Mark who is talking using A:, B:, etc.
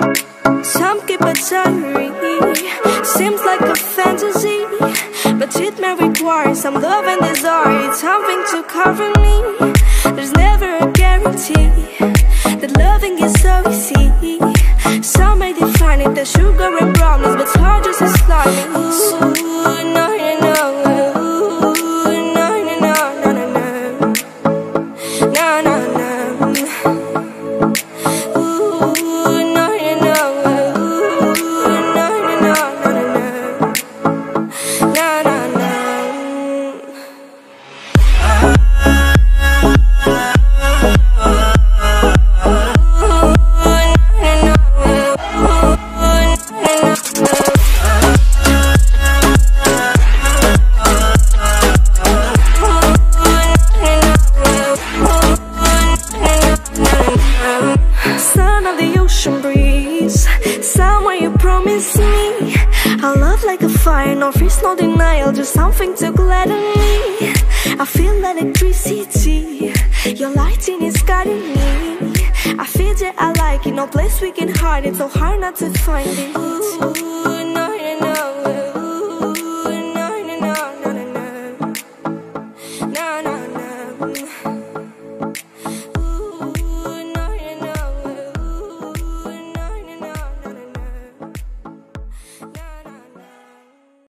A: Some keep a diary, seems like a fantasy, but it may require some love and desire, something to cover me. There's never a guarantee that loving is so easy. Some may define it as sugar and brownies, but hard just as slimy. Ooh, no, no, no. Ooh, no, no, no, no, no, no. No, no, no. Son of the ocean breeze, somewhere you promised me a love like a fire, no fears, no denial, just something to gladden me. I feel electricity, your lighting is guiding me. I feel that I like it, no place we can hide it, so hard not to find it. Ooh.